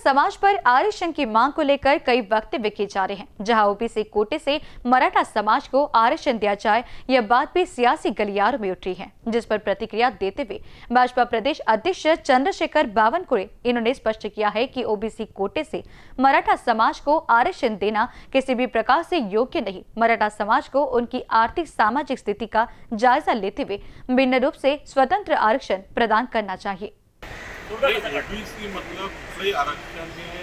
समाज पर आरक्षण की मांग को लेकर कई वक्तव्य किए जा रहे हैं। जहां ओबीसी कोटे से मराठा समाज को आरक्षण दिया जाए, यह बात भी सियासी गलियारों में उठ रही है, जिस पर प्रतिक्रिया देते हुए भाजपा प्रदेश अध्यक्ष चंद्रशेखर बावनकुळे इन्होंने स्पष्ट किया है कि ओबीसी कोटे से मराठा समाज को आरक्षण देना किसी भी प्रकार से योग्य नहीं। मराठा समाज को उनकी आर्थिक सामाजिक स्थिति का जायजा लेते हुए भिन्न रूप से स्वतंत्र आरक्षण प्रदान करना चाहिए। ओबीसी मतलब कुठलंही आरक्षण हे,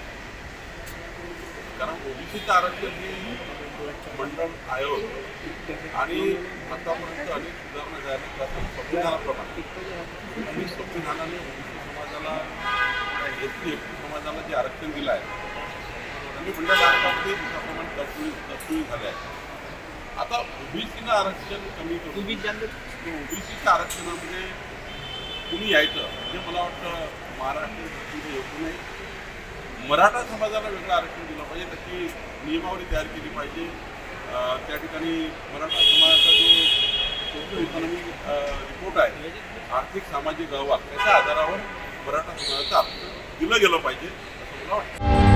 कारण ओबीसीचं आरक्षण हे मंडळ आयोग आणि आतापर्यंत अनेक सुधारणा झाल्या त्यातून संविधानाप्रमाणे आणि संविधानाने ओबीसी समाजाला एसटी समाजाला जे आरक्षण दिलं आहे आणि मंडळ आयोगामध्ये त्याप्रमाणे तरतुदी झाल्या आहेत। आता ओबीसीनं आरक्षण कमी करून ओबीसीच्या आरक्षणामध्ये कुणी यायचं म्हणजे मला वाटतं महाराष्ट्र योग्य नाही। मराठा समाजाला वेगळं आरक्षण दिलं पाहिजे, त्याची नियमावली तयार केली पाहिजे। त्या ठिकाणी मराठा समाजाचा जो सोशल इकॉनॉमिक रिपोर्ट आहे, आर्थिक सामाजिक अहवाल, त्याच्या आधारावर मराठा समाजाचं आरक्षण दिलं गेलं पाहिजे असं मला वाटतं।